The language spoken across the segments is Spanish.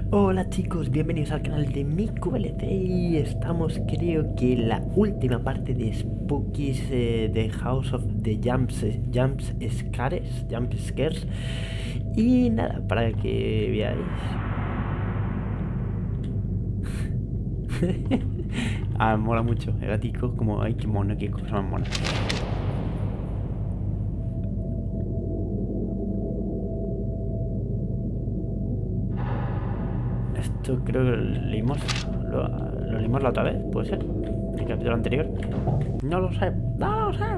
Hola chicos, bienvenidos al canal de MikuVLC y estamos creo que en la última parte de Spookies de House of the Jump Scares y nada, para que veáis. Mola mucho, el gatico, como ay, qué mono, qué cosa más mona. Esto creo que lo leímos la otra vez, ¿puede ser? El capítulo anterior. No lo sé, no lo sé.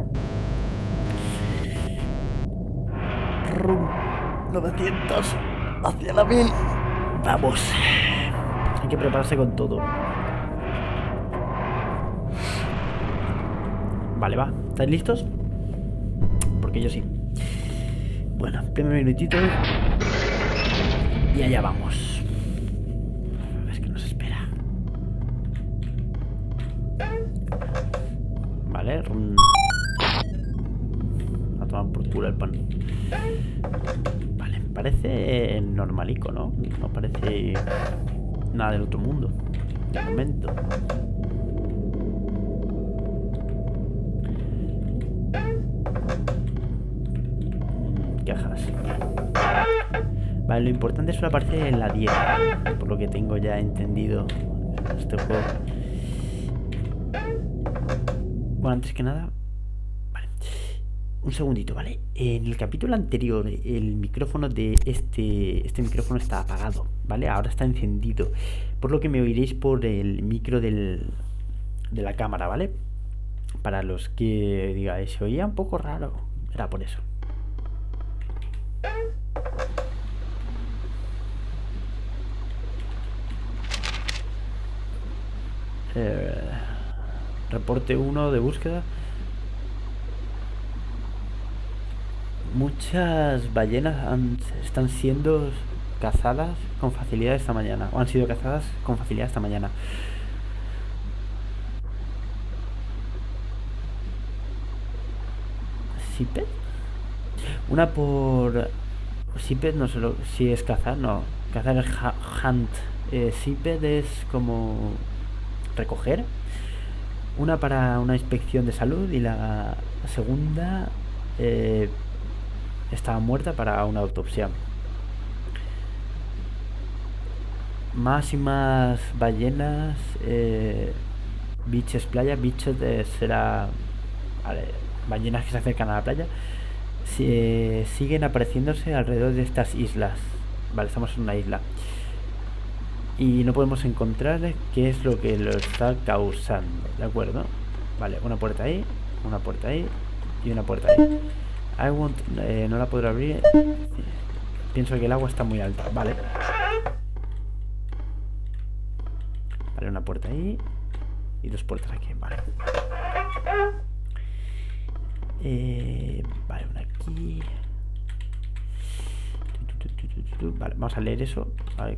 Rum 900 hacia la 1000. Vamos. Hay que prepararse con todo. Vale, va. ¿Estáis listos? Porque yo sí. Bueno, primer minutito. Y allá vamos. A ver qué nos espera. Vale. A tomar por culo el pan. Vale, parece normalico, ¿no? No parece nada del otro mundo. De momento. Cajas. Vale, lo importante es que aparece en la 10, por lo que tengo ya entendido este juego. Bueno, antes que nada, vale, un segundito, ¿vale? En el capítulo anterior el micrófono de este micrófono está apagado, ¿vale? Ahora está encendido, por lo que me oiréis por el micro de la cámara, ¿vale? Para los que digáis, se oía un poco raro, era por eso. Reporte 1 de búsqueda. Muchas ballenas están siendo cazadas con facilidad esta mañana, o han sido cazadas con facilidad esta mañana. ¿Siped? Una por... Siped no sé si es cazar, no. Cazar es hunt. Siped es como recoger. Una para una inspección de salud y la segunda estaba muerta para una autopsia. Más y más ballenas, biches playa, bichos será, vale, ballenas que se acercan a la playa, siguen apareciéndose alrededor de estas islas. Vale, estamos en una isla y no podemos encontrar qué es lo que lo está causando, ¿de acuerdo? Vale, una puerta ahí y una puerta ahí. No la podré abrir. Pienso que el agua está muy alta, vale. Vale, una puerta ahí y dos puertas aquí, vale. Vale, una aquí. Vale, vamos a leer eso. Vale.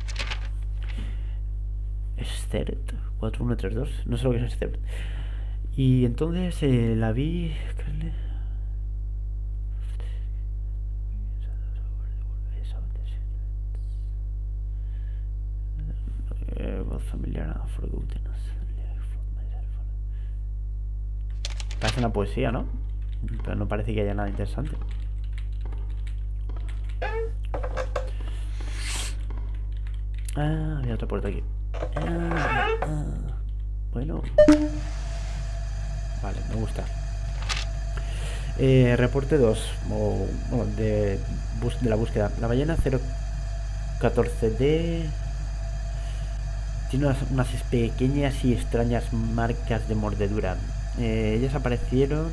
Stert 4132. No sé lo que es Stert. Y entonces la vi. Voz familiar. Parece una poesía, ¿no? Pero no parece que haya nada interesante. Ah, había otra puerta aquí. Bueno. Vale, me gusta. Reporte 2 bueno, de la búsqueda. La ballena 014D tiene unas pequeñas y extrañas marcas de mordedura. Ellas aparecieron.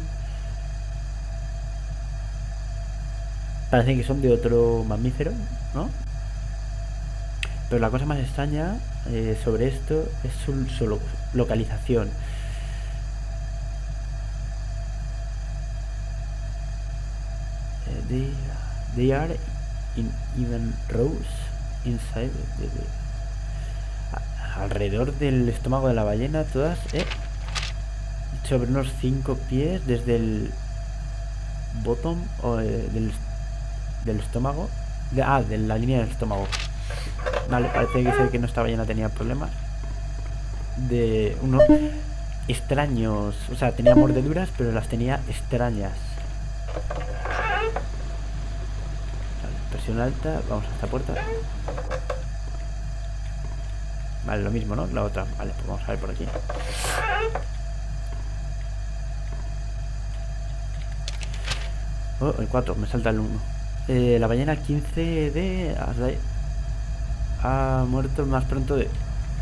Parecen que son de otro mamífero, ¿no? Pero la cosa más extraña sobre esto es su localización. They are in even rows inside alrededor del estómago de la ballena, todas sobre unos 5 pies desde el bottom o del estómago, de la línea del estómago. Vale, parece que ser que no estaba llena, tenía problemas de unos extraños, o sea, tenía mordeduras, pero las tenía extrañas. Vale, presión alta, vamos a esta puerta. Vale, lo mismo, ¿no? La otra, vale, pues vamos a ver por aquí. Oh, el 4, me salta el 1. La ballena 15 de... ha muerto más pronto de...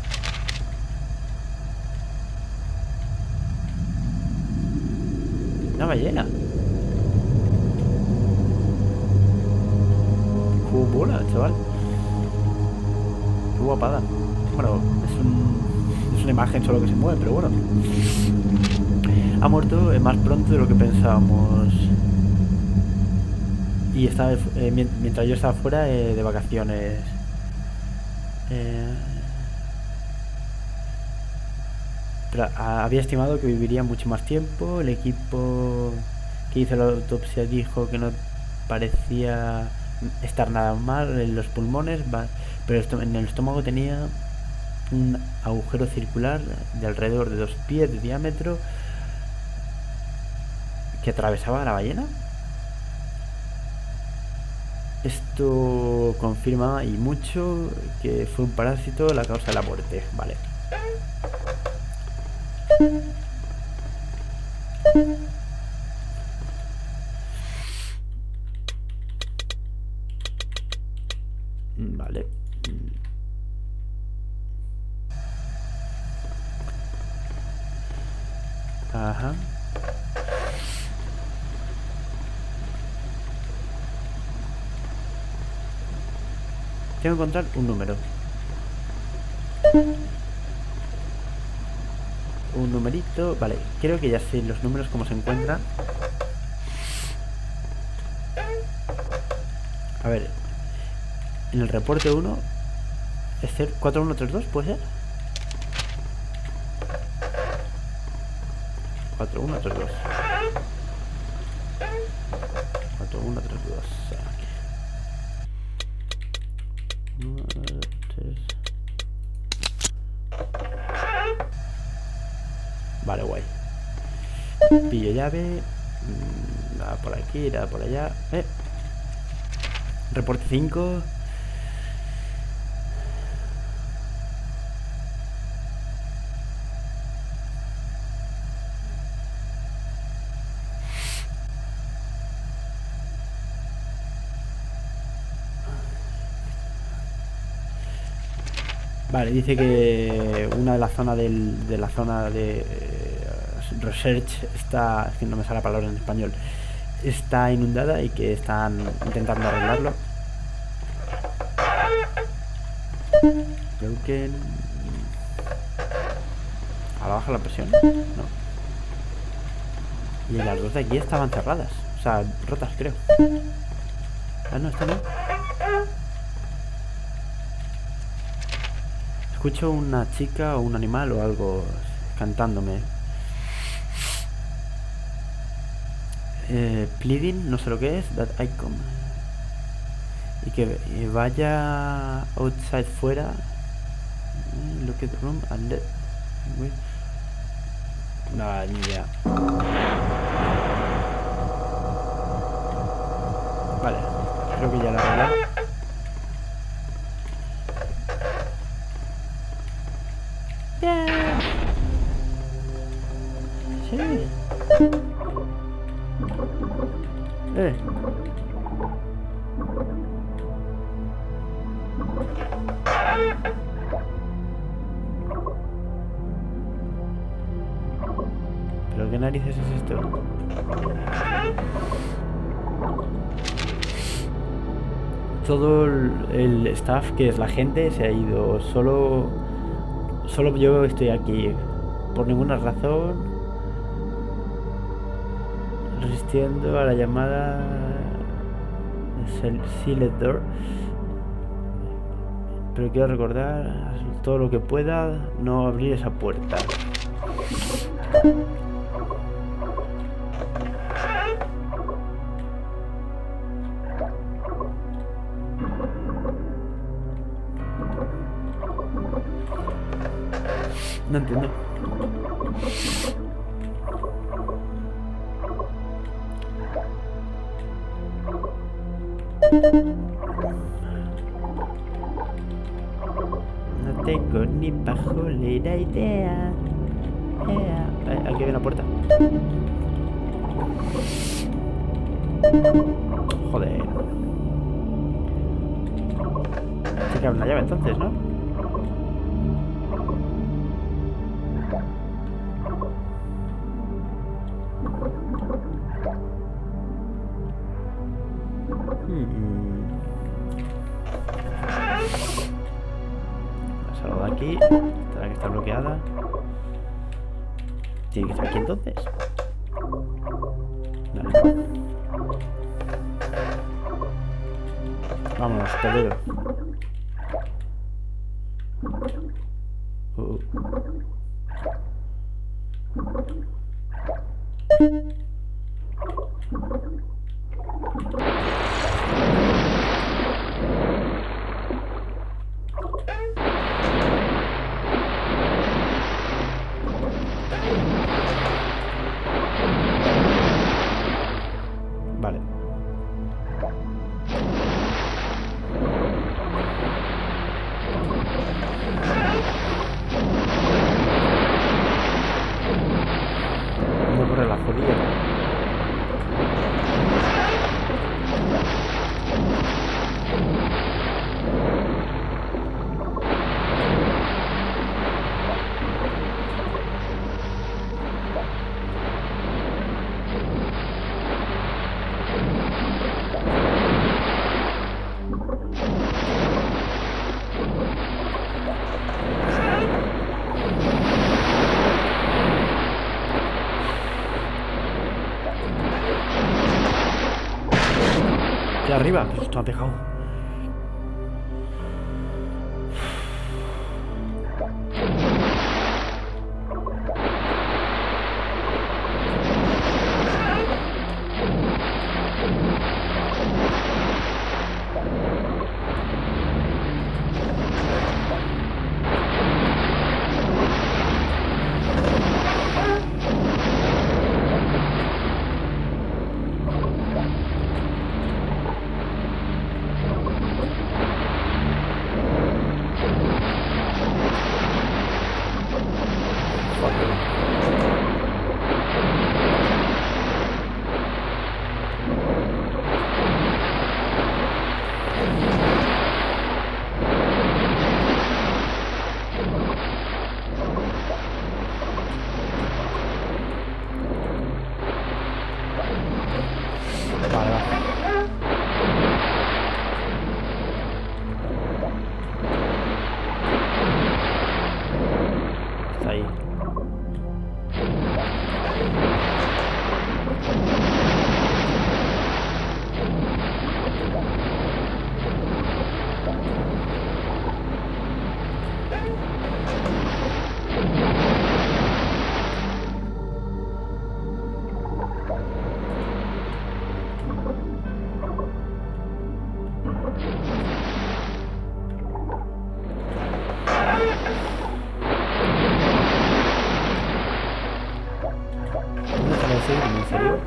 Una ballena. Qué bola, chaval. Qué guapada. Bueno, es una imagen solo que se mueve, pero bueno. Ha muerto más pronto de lo que pensábamos. Y estaba, mientras yo estaba fuera de vacaciones. Pero había estimado que viviría mucho más tiempo. El equipo que hizo la autopsia dijo que no parecía estar nada mal en los pulmones, pero en el estómago tenía un agujero circular de alrededor de 2 pies de diámetro que atravesaba la ballena. Esto confirma y mucho que fue un parásito la causa de la muerte. Vale. Vale. Ajá. Tengo que encontrar un número. Un numerito. Vale, creo que ya sé los números cómo se encuentran. A ver. En el reporte 1 es 4132, ¿puede ser? 4132. 4132. Vale, guay. Pillo llave. Nada por aquí, nada por allá. Reporte 5. Vale, dice que una de la zona de la zona de research está, es que no me sale la palabra en español, está inundada y que están intentando arreglarlo. Creo que a la baja la presión, no. Y las dos de aquí estaban cerradas, o sea, rotas, creo. Ah, no, esta no. Escucho una chica o un animal o algo cantándome. Pleading, no sé lo que es. That I come. Y que vaya outside fuera. Look at the room and let. No, ni idea. Vale, creo que ya la arreglé. Sí. ¿Pero qué narices es esto? Todo el staff, que es la gente, se ha ido. Solo yo estoy aquí. Por ninguna razón. Resistiendo a la llamada. Sealed door. Pero quiero recordar todo lo que pueda no abrir esa puerta. No entiendo. No tengo ni pajolera idea. Aquí hay una puerta. Joder. Sí que abre una llave entonces, ¿no? Salgo de aquí. Tendrá que estar bloqueada. Tiene que estar aquí entonces. Vale. Vámonos, peludo. Vale. ¿Cómo corre la jodida? De arriba, pues esto ha dejado. Vale, va. Está ahí. ¿Dónde está el seguirme? ¿En serio?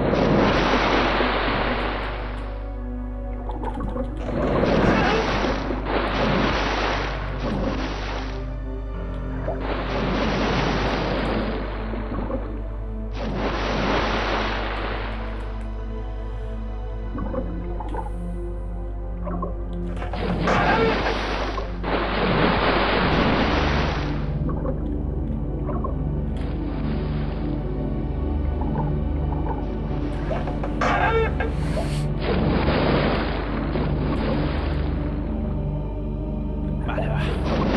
Vale, va.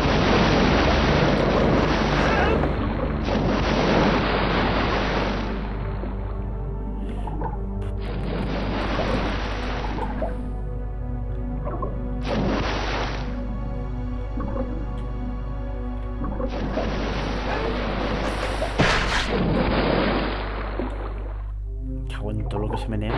Cago en todo lo que se menea.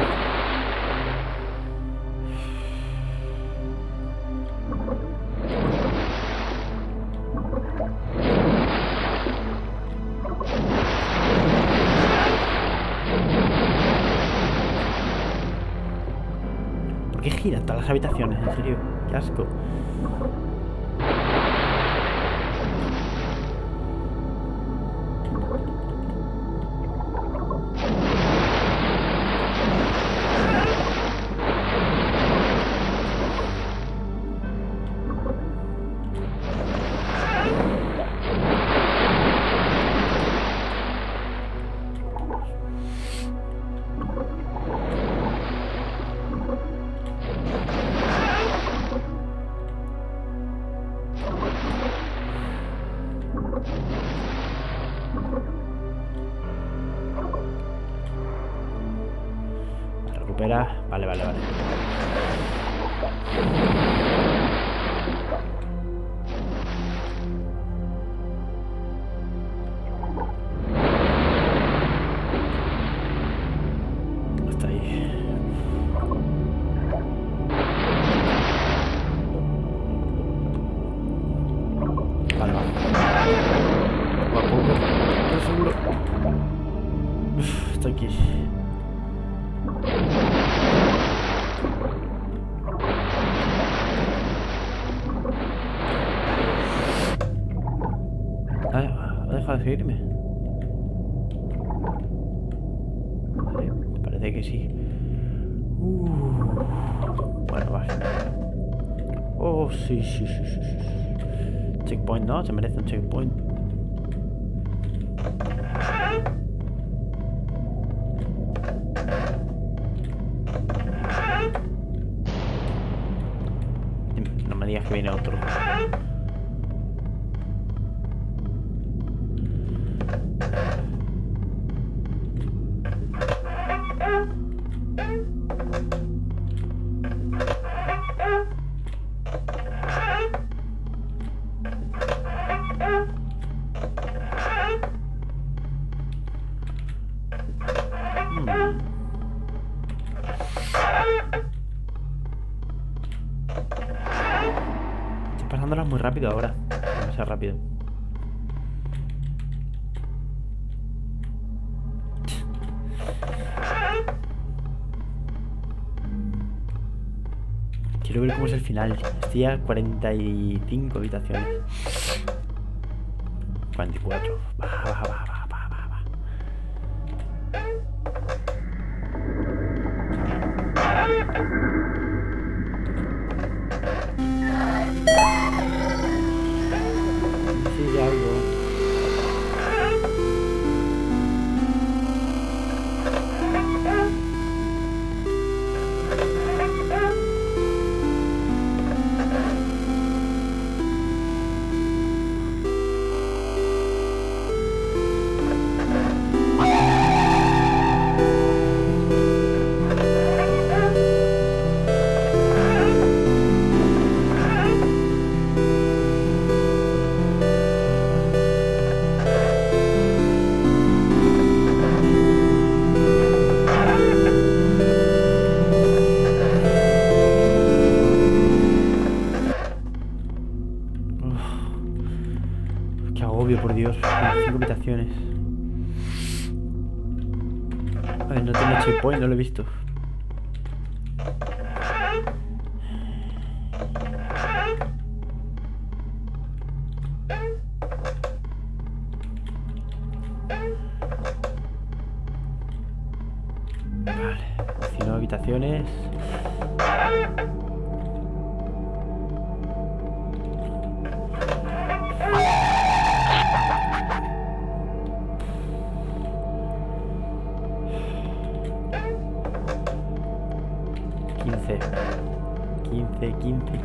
Imagina todas las habitaciones, en serio. Qué asco. Recupera. Vale, vale, vale. Hasta ahí. Vale, va. Poco a poco. Estoy seguro. Está aquí. ¿Ha dejado de seguirme? Sí, parece que sí. Bueno, va. Oh, sí, sí, sí, sí, sí. Checkpoint, ¿no? Se merece un checkpoint. No me digas que viene otro. Estoy pasándolas muy rápido ahora. Demasiado rápido. Quiero ver cómo es el final. Estoy a 45 habitaciones. 44. Baja, baja, baja, baja, baja, baja. Sí, algo. Qué agobio, por Dios. 5 habitaciones. A ver, no tiene checkpoint, no lo he visto. Vale, 19 habitaciones. Quince.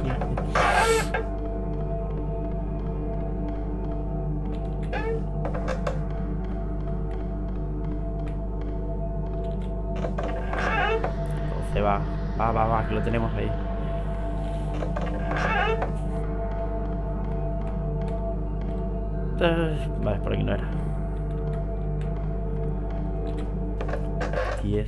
Se va, que lo tenemos ahí. Vale, por aquí no era. 10.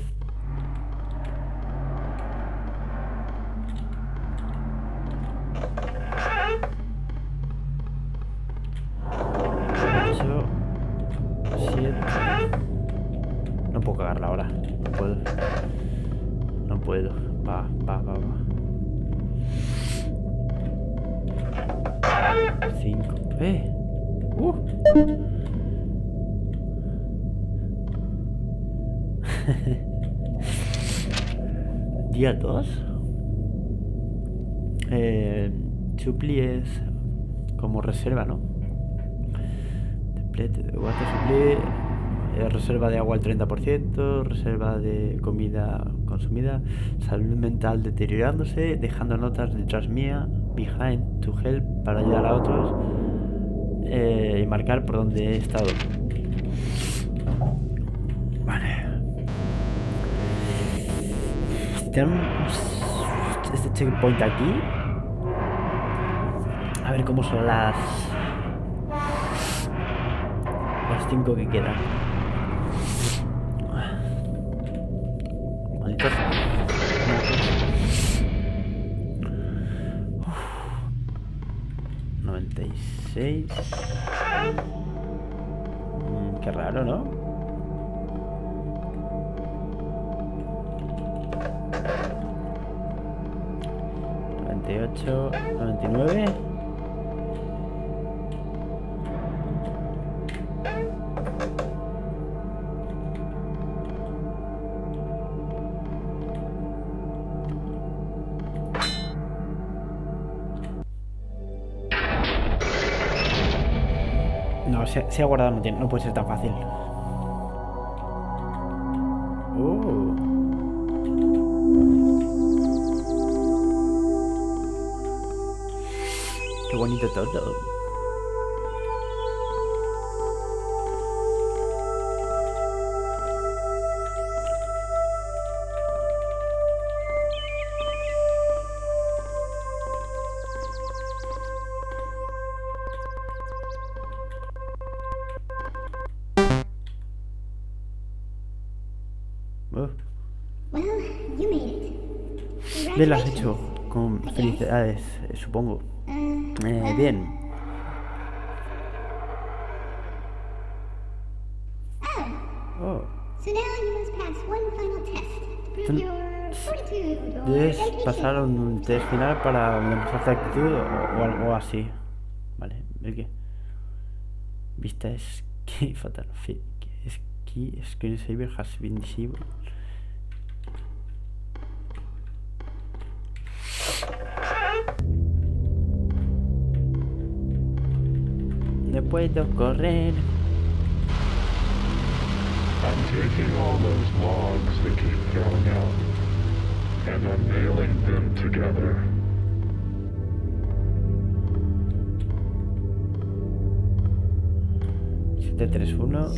No puedo cagarla ahora. No puedo. Va. 5. Día 2. Supli es como reserva, ¿no? Water supply, reserva de agua al 30%, reserva de comida consumida, salud mental deteriorándose, dejando notas detrás mía, behind to help, para ayudar a otros, y marcar por donde he estado. Vale. Tenemos este checkpoint aquí. A ver cómo son las 5 que quedan. Malditos. 96. Qué raro, ¿no? $98, $99. No, se ha guardado, no puede ser tan fácil. Qué bonito todo. Bien, lo has hecho. Con felicidades, supongo. Bien. Debes pasar un test final para demostrar tu actitud o algo así. Vale, ¿el qué? Vista escape fatal. Screensaver has been disabled. No puedo correr. I'm taking all those logs that keep throwing out, and I'm nailing them together. Siete, 3, 1.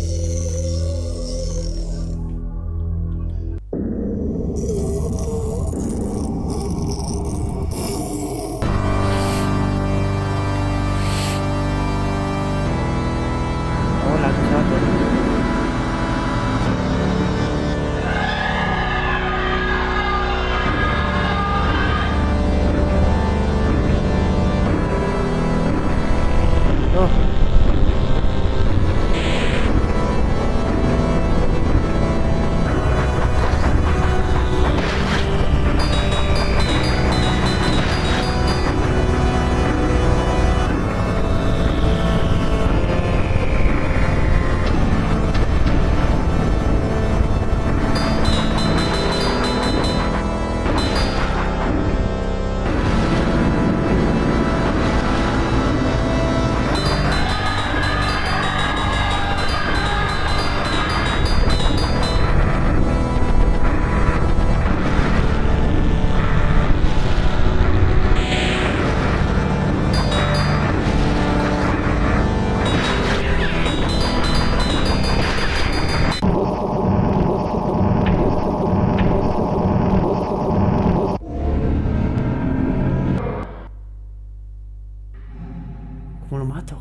¿Cómo lo mato?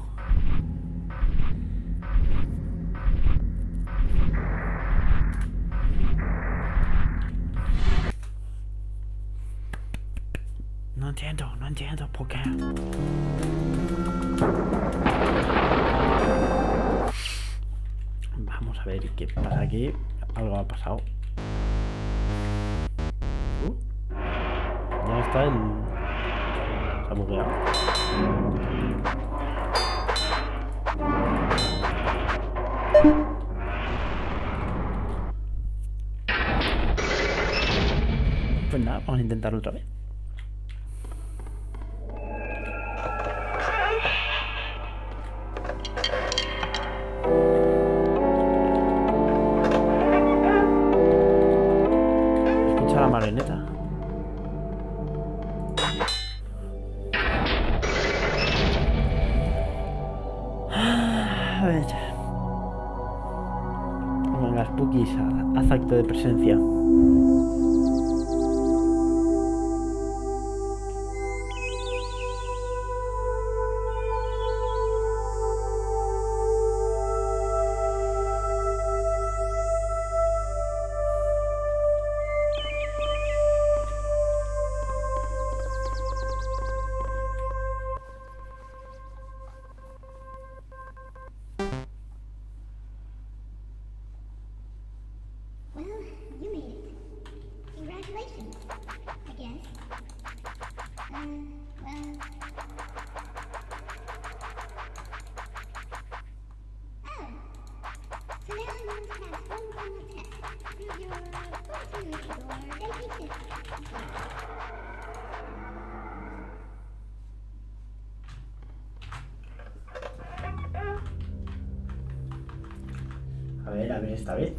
No entiendo por qué. Vamos a ver qué pasa aquí. Algo ha pasado. Ya está el... Se ha bugueado. a intentarlo otra vez. Escucha la marioneta. A ver. Venga, Spookies, haz acto de presencia. Well, you made it. Congratulations, I guess. Well... Oh. So now I must pass one final test through your fortitude or dedication. A ver esta vez.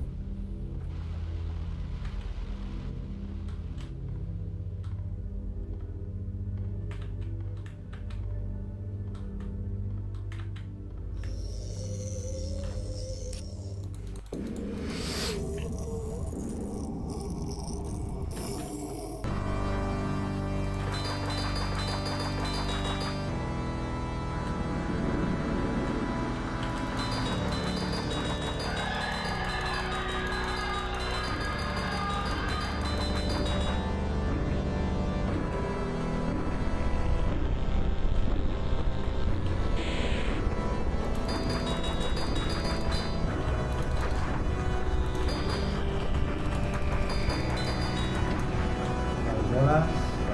Bolas.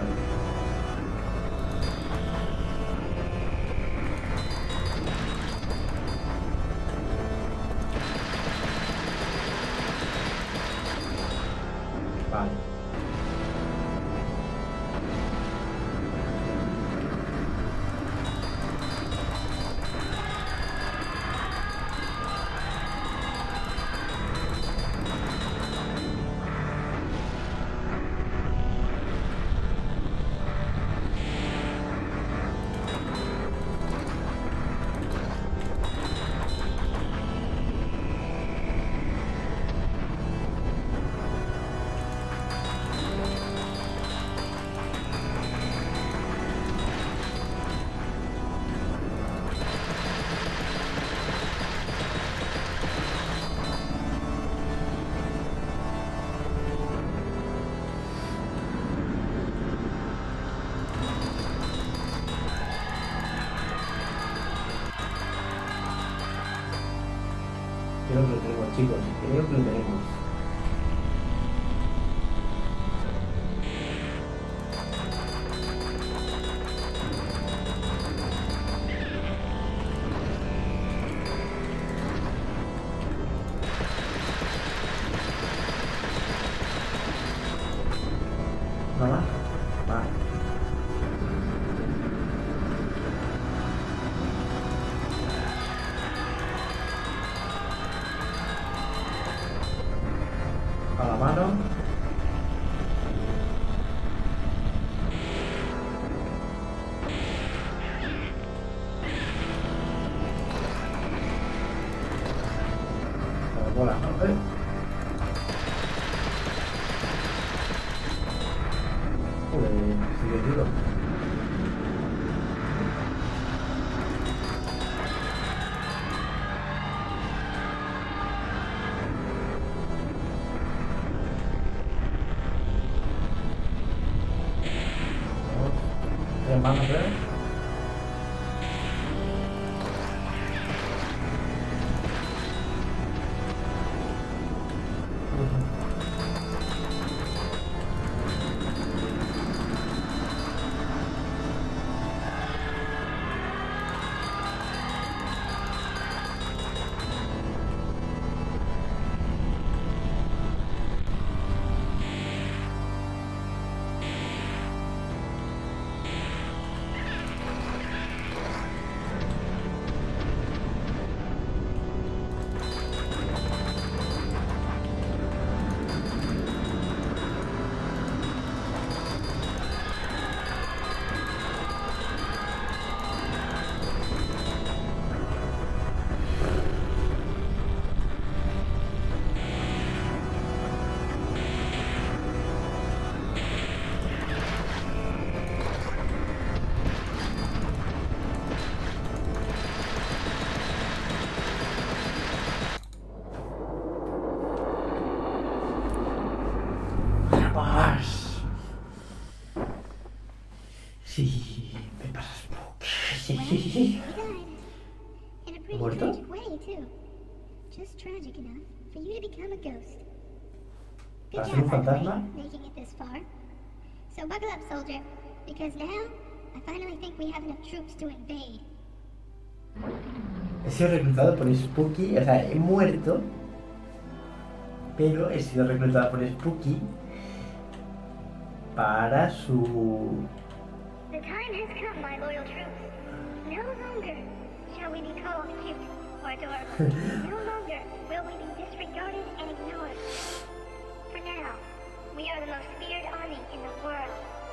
Vale. Creo que lo tenemos, chicos. Creo que lo tenemos. ¿Nada más? Vale. A la mano. A la bola, ¿no? Joder, sigue duro. Tres manos, creo. Well, he died. In a pretty ¿Muerto? tragic way, too. Just tragic enough for you to become a ghost. Good ¿Para ser job, un by the way, fantasma? making it this far. So buckle up, soldier, because now I finally think we have enough troops to invade. He sido reclutado por Spooky, o sea, he muerto, pero he sido reclutado por Spooky para su... The time has come, my loyal troops. No longer shall we be called cute or adorable. No longer will we be disregarded and ignored. For now, we are the most feared army in the world.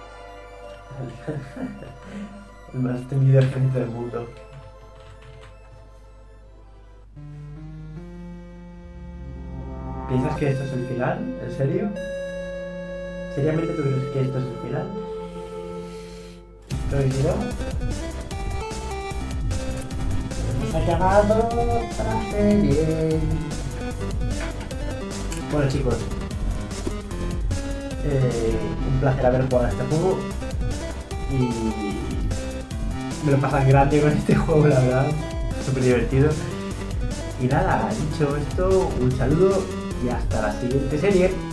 el más temido ejército del mundo. ¿Piensas que esto es el final? ¿En serio? ¿Seriamente tú crees que esto es el final? ¿Pero y si no? Nos ha llamado para serie. Bueno chicos, un placer haber jugado a este juego y me lo pasan grande con este juego, la verdad, súper divertido. Y nada, dicho esto, un saludo y hasta la siguiente serie.